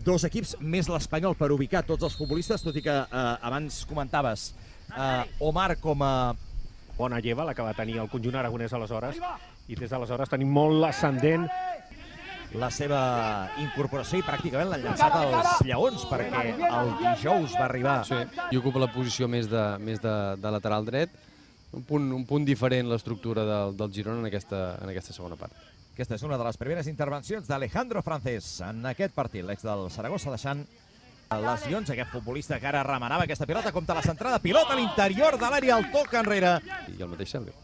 dos equips, més l'Espanyol per ubicar tots els futbolistes, tot i que abans comentaves Omar com a... Bona lleva la que va tenir el conjunt aragonès aleshores, i des d'aleshores tenim molt ascendent. La seva incorporació i pràcticament l'han llançat als Lleons, perquè el dijous va arribar... Sí, i ocupa la posició més de lateral dret. Un punt diferent l'estructura del Girona en aquesta segona part. Aquesta és una de les primeres intervencions d'Alejandro Francés en aquest partit. L'ex del Saragossa deixant lesions, aquest futbolista que ara remenava aquesta pilota, compta la centrada, pilota a l'interior de l'àrea, el toca enrere. I el mateix Selvi.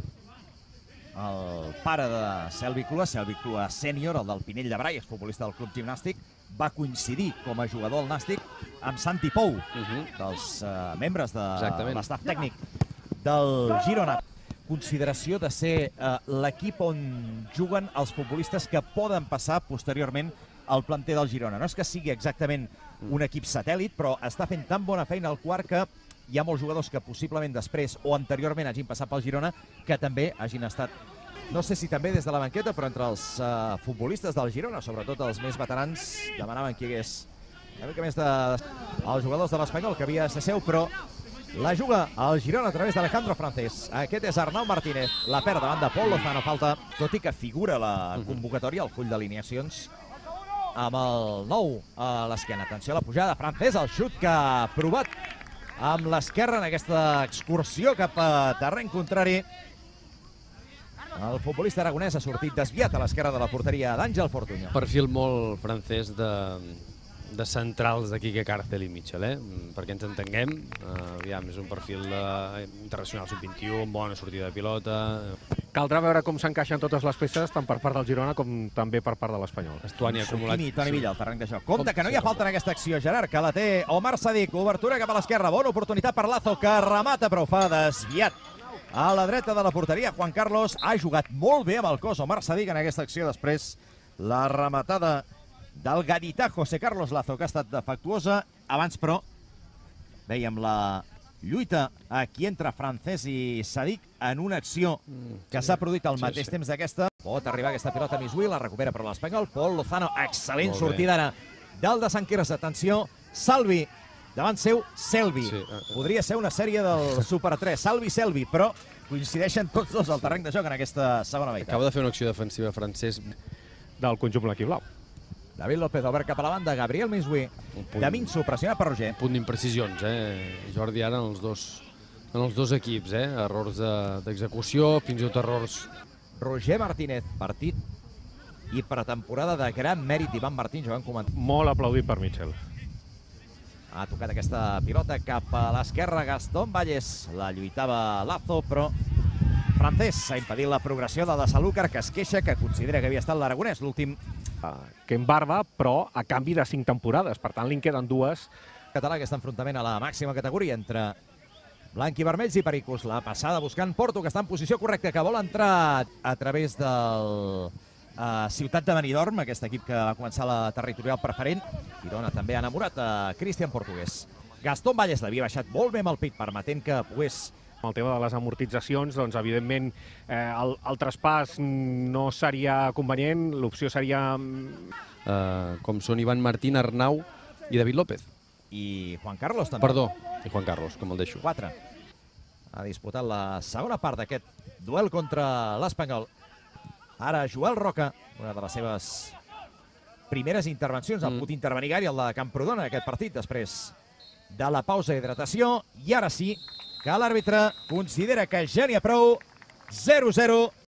El pare de Selvi Clua sènior, el del Pinell de Brai, futbolista del club gimnàstic, va coincidir com a jugador al Nàstic amb Santi Pou, dels membres de l'estaf tècnic del Girona. Consideració de ser l'equip on juguen els futbolistes que poden passar posteriorment al planter del Girona. No és que sigui exactament un equip satèl·lit, però està fent tan bona feina al quart que hi ha molts jugadors que possiblement després o anteriorment hagin passat pel Girona que també hagin estat, no sé si també des de la banqueta, però entre els futbolistes del Girona, sobretot els més veterans, demanaven que hi hagués una mica més els jugadors de l'Espanyol, que havia de ser seu, però la juga el Girona a través d'Alejandro Francés. Aquest és Arnau Martínez. La perd davant de Pol Lozano. Falta, tot i que figura la convocatòria, el full d'alineacions, amb el 9 a l'esquena. Atenció a la pujada. Francés, el xut que ha provat amb l'esquerra en aquesta excursió cap a terreny contrari. El futbolista aragonès ha sortit desviat a l'esquerra de la porteria d'Àngel Fortuño. Perfil molt francès de centrals de Quique Cárcel i Mitchell, perquè ens entenguem. Aviam, és un perfil internacional sub-21, bona sortida de pilota. Caldrà veure com s'encaixen totes les peces, tant per part del Girona com també per part de l'Espanyol. Estuani acumulat. Toni Villa, el terreny de joc. Compte que no hi ha falta en aquesta acció, Gerard, que la té Omar Sadik. Obertura cap a l'esquerra, bona oportunitat per Lazo, que remata, però fa desviat a la dreta de la porteria. Juan Carlos ha jugat molt bé amb el cos Omar Sadik en aquesta acció. Després la rematada del gadità José Carlos Lazo, que ha estat defectuosa. Abans, però, veiem la lluita aquí entre Francés i Sadik en una acció que s'ha produït al mateix temps d'aquesta. Pot arribar aquesta pilota a Misui, la recupera per l'Espanyol. Pol Lozano, excel·lent sortida ara del de Sant Quirze. Atenció, Salvi, davant seu, Selvi. Podria ser una sèrie del Super 3, Salvi-Selvi, però coincideixen tots dos al terreny de joc en aquesta segona meitat. Acaba de fer una acció defensiva francès del conjunt blanquiblau. David López obert cap a la banda, Gabriel Misui. Daminso, pressionat per Roger. Un punt d'imprecisions, Jordi, ara en els dos equips, errors d'execució, fins i tot errors. Roger Martínez, partit i pretemporada de gran mèrit d'Ivan Martín, jugant comentat. Molt aplaudit per Mitchell. Ha tocat aquesta pilota cap a l'esquerra Gastón Valles. La lluitava Lazo, però Francés ha impedit la progressió del de Sanlúcar, que es queixa, que considera que havia estat l'aragonès, l'últim que en barba, però a canvi de 5 temporades. Per tant, li en queden 2. Català, aquest enfrontament a la màxima categoria entre blanc i vermells i pericos. La passada buscant Porto, que està en posició correcta, que vol entrar a través del Ciutat de Benidorm, aquest equip que va començar la territorial preferent. Girona també ha enamorat a Cristian Portugués. Gastón Valles l'havia baixat molt bé amb el pit, permetent que pogués... El tema de les amortitzacions, doncs, evidentment, el traspàs no seria convenient, l'opció seria... Com són Ivan Martín, Arnau i David López. I Juan Carlos també. Perdó, i Juan Carlos, com el deixo. 4. Ha disputat la segona part d'aquest duel contra l'Espanyol. Ara Joel Roca, una de les seves primeres intervencions, el pot intervenir Gary, el de Camprodon, en aquest partit, després de la pausa d'hidratació. I ara sí que l'àrbitre considera que ja n'hi ha prou. 0-0.